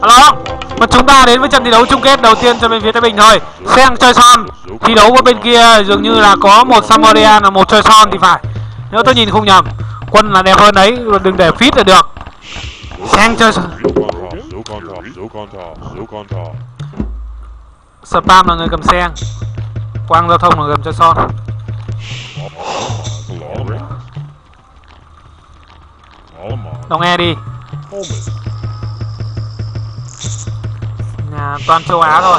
Alo, và chúng ta đến với trận thi đấu chung kết đầu tiên cho bên phía Thái Bình thôi. Seng chơi son, thi đấu với bên kia dường như là có một Samorian và một chơi son thì phải. Nếu tôi nhìn không nhầm, Quân là đẹp hơn đấy, đừng để fit là được. Seng chơi son. Spam là người cầm Seng, Quang giao thông là người cầm chơi son. Đồng nghe đi. Nhà toàn châu Á thôi.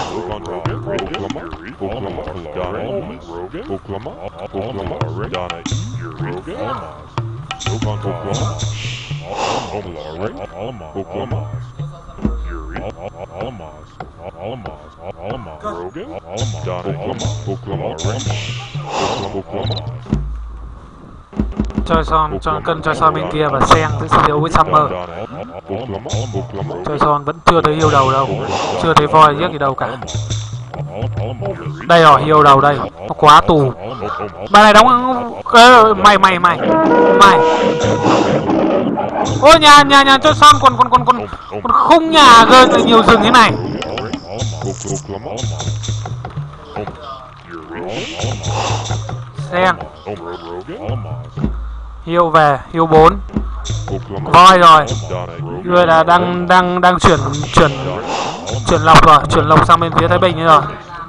Chơi son, cho cân chơi son bên kia và Seng sẽ thi đấu với Summer. Chơi son vẫn chưa thấy hiêu đầu đâu, chưa thấy voi giết gì đâu cả. Đây rồi, hiêu đầu đây, nó quá tù. Bà này đóng mày. Ôi nhà chơi son còn khung nhà rơi nhiều rừng thế này. Seng hiêu về, hiêu 4. Voi rồi. Người là đang chuyển lọc rồi, chuyển lọc sang bên phía Thái Bình rồi.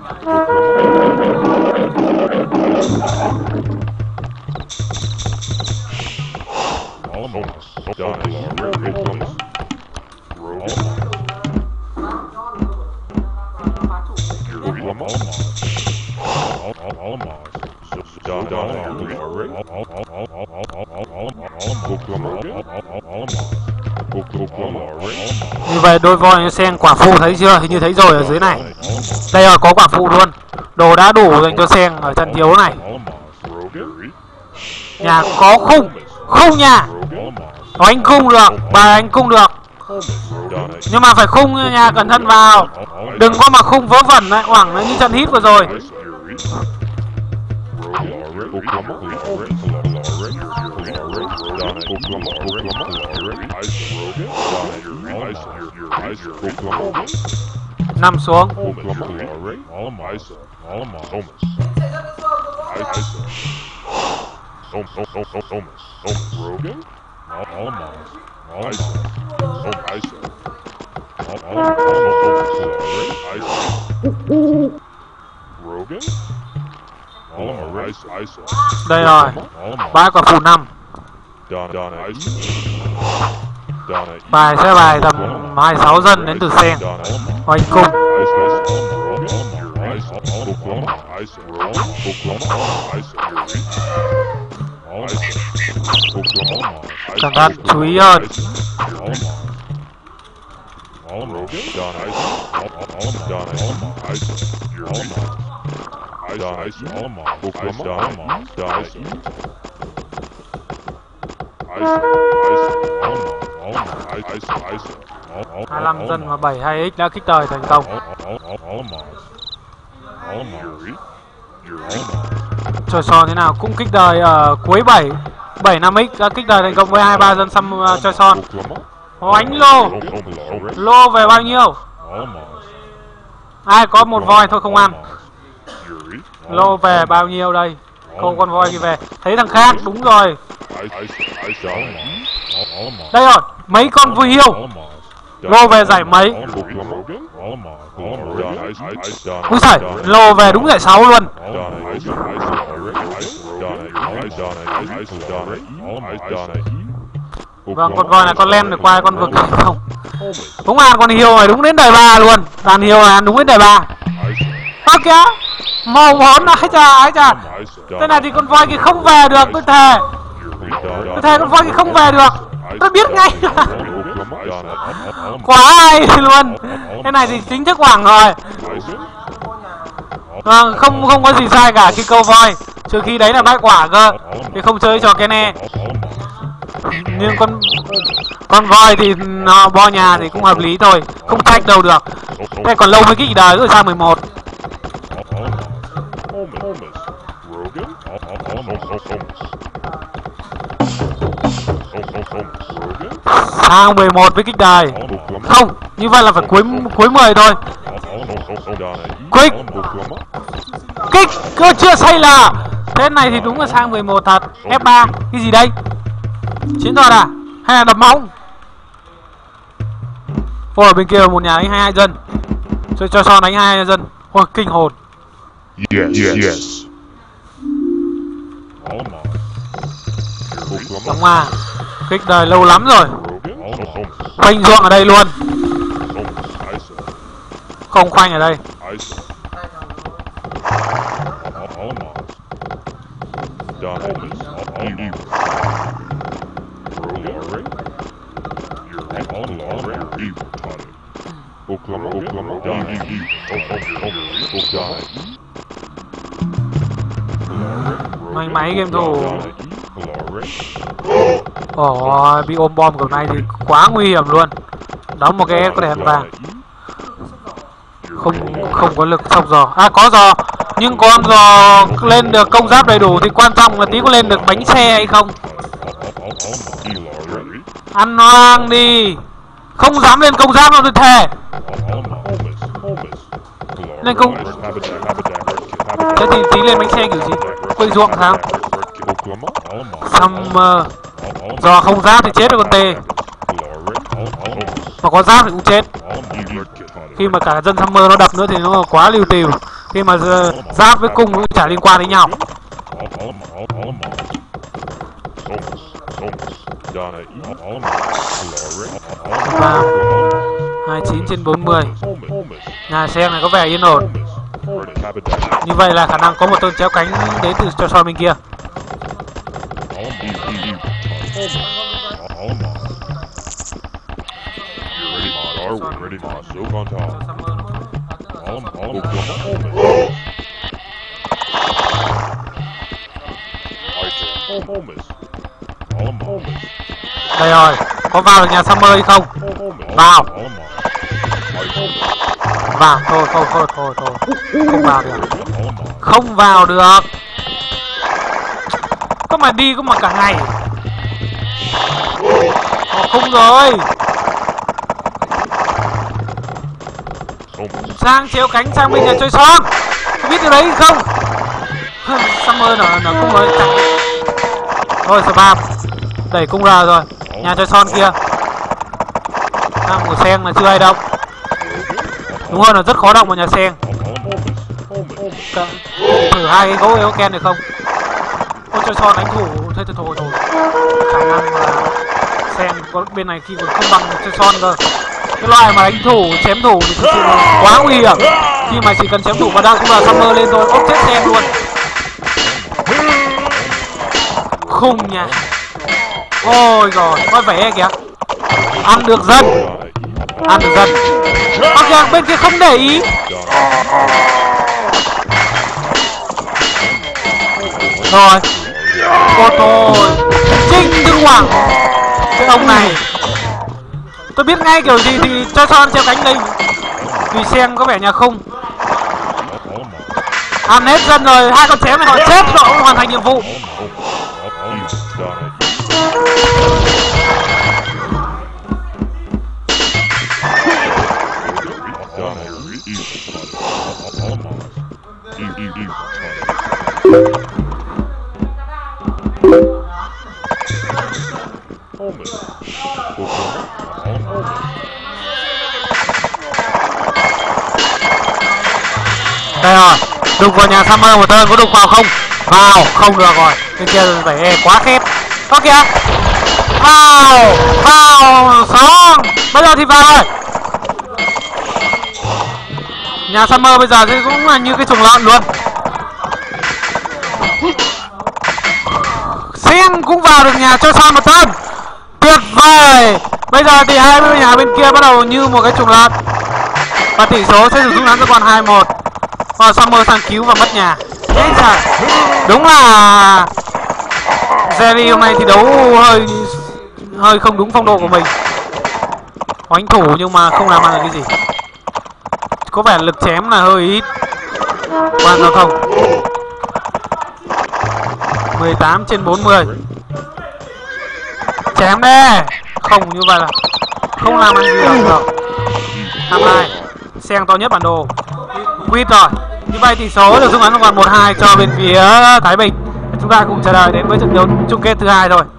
Như vậy đôi voi Seng quả phụ thấy chưa? Hình như thấy rồi ở dưới này. Đây rồi, có quả phụ luôn. Đồ đã đủ dành cho Seng ở trận thiếu này. Nhà có khung nhà. Anh khung được, bà anh khung được. Nhưng mà phải khung nhà, cẩn thận vào. Đừng có mà khung vớ vẩn đấy, hoảng như trận hít vừa rồi. Nằm xuống. Đây rồi, 3 quả phụ 5. Bài sẽ bài tầm 26 dân đến từ Seng. Hoành cung. Cẩn thận, chú ý hơn. Hai 25 dân và 72x đã kích đời thành công. Chơi son thế nào cũng kích đời ở cuối 75x đã kích đời thành công với 23 dân xăm chơi son. Oánh lô về bao nhiêu? Ai có một voi thôi không ăn. Lô về bao nhiêu đây? Câu con voi đi về. Thấy thằng khác, đúng rồi. Đây rồi, mấy con vui hiêu. Lô về giải mấy? Úi giời, lô về đúng giải 6 luôn. Vâng, con voi này con len được qua con vực không? Đúng là con hiêu này đúng đến đời 3 luôn. Đàn hiêu này đúng đến đời 3. Ơ kìa, màu món ái chà. Thế này thì con voi kia không về được, tôi thề con voi kia không về được. Tôi biết ngay. Quá hay luôn. Thế này thì chính thức hoảng rồi. Không có gì sai cả khi câu voi, trừ khi đấy là bãi quả cơ thì không chơi trò Kene. Nhưng con voi thì nó bo nhà thì cũng hợp lý thôi, không trách đâu được. Thế còn lâu mới kích đời rồi sang 11. Sang 11 với kích đời. Không, Như vậy là phải cuối 10 thôi. Quick kích cơ chưa xây là. Thế này thì đúng là sang 11 thật. F3 cái gì đây? Chiến thuật à? Hay là đập móng? Ôi, ở bên kia một nhà đánh 22 dân. Cho Son đánh 22 dân. Ôi, kinh hồn. Yes. Đóng ma. Kích đời lâu lắm rồi. Khoanh ruộng ở đây luôn. Không khoanh ở đây. May máy game thủ. Ồ, bị ôm bom kiểu này thì quá nguy hiểm luôn. Đóng một cái S có đèn vàng. Không có lực sông giò. À, có giò. Nhưng con giò lên được công giáp đầy đủ thì quan trọng là tí có lên được bánh xe hay không. Ăn hoang đi. Không dám lên công giáp đâu tôi thề. Lên công. Thế thì tí lên bánh xe kiểu gì? Quay ruộng sao? Summer. Do không giáp thì chết rồi con tê. Mà có giáp thì cũng chết. Khi mà cả dân Summer nó đập nữa thì nó quá liều tiều. Khi mà giáp với cung cũng chả liên quan đến nhau. 29/40. Nhà xem này có vẻ yên ổn. Như vậy là khả năng có một tên chéo cánh đến từ cho Son bên kia. Đây rồi, có vào được nhà Summer hay không? Vào. Vào, thôi. Không vào được. Không vào được. Có mà đi có mà cả ngày. Không rồi. Sang chéo cánh sang bên nhà chơi Son. Có biết điều đấy không? Summer nó cũng mới chẳng. Thôi spam. Đẩy cung ra rồi. Nhà chơi Son kia. Một sen là chưa ai động. Đúng hơn là rất khó động vào nhà sen. Thử hai cái gấu yếu ken được không? Ôi chơi Son đánh thủ. Thôi. Khả năng là sen có bên này khi còn không bằng chơi Son cơ. Cái loại mà đánh thủ, chém thủ thì thực sự là quá nguy hiểm. Khi mà chỉ cần chém thủ và đang cũng là Summer lên thôi, ốp chết sen luôn. Khùng nha. Ôi rồi, có vẻ kìa. Ăn được dân. Ok, bên kia không để ý. Rồi. Ôi thôi. Trinh Thương Hoàng. Cái ông này tôi biết ngay kiểu gì thì cho Son treo cánh đây. Vì sen có vẻ nhà không. Ăn hết dân rồi, hai con chém này họ chết rồi, không hoàn thành nhiệm vụ. Đây rồi, đục vào nhà Summer một tên, có đục vào không? Vào, không được rồi. Bên kia phải quá khép. Có kìa. Vào Son. Bây giờ thì vào rồi. Nhà Summer bây giờ thì cũng là như cái chuồng lợn luôn. Sen cũng vào được nhà cho Son một tên. Tuyệt vời. Bây giờ thì hai bên nhà bên kia bắt đầu như một cái chuồng lợn. Và tỷ số sẽ rút ngắn ra còn 2-1. Và Summer sang cứu và mất nhà. Thế là đúng là Jerry hôm nay thi đấu hơi không đúng phong độ của mình. Oánh thủ nhưng mà không làm ăn được cái gì. Có vẻ lực chém là hơi ít. Quan giao thông 18/40. Chém đi. Không, như vậy là không làm ăn gì được. Xeng to nhất bản đồ. Quýt rồi. Như vậy tỷ số được rút ngắn còn 1-2 cho bên phía Thái Bình. Chúng ta cùng chờ đợi đến với trận đấu chung kết thứ hai thôi.